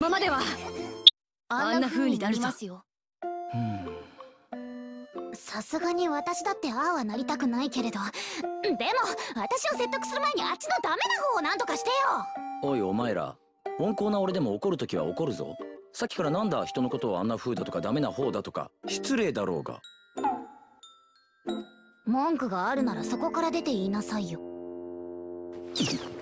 ままではあんな風になりますよ。 さすがに私だってああはなりたくないけれど、でも私を説得する前にあっちのダメな方をなんとかしてよ。 おいお前ら、温厚な俺でも怒るときは怒るぞ。さっきからなんだ人のことをあんな風だとかダメな方だとか失礼だろうが。 文句があるならそこから出て言いなさいよ。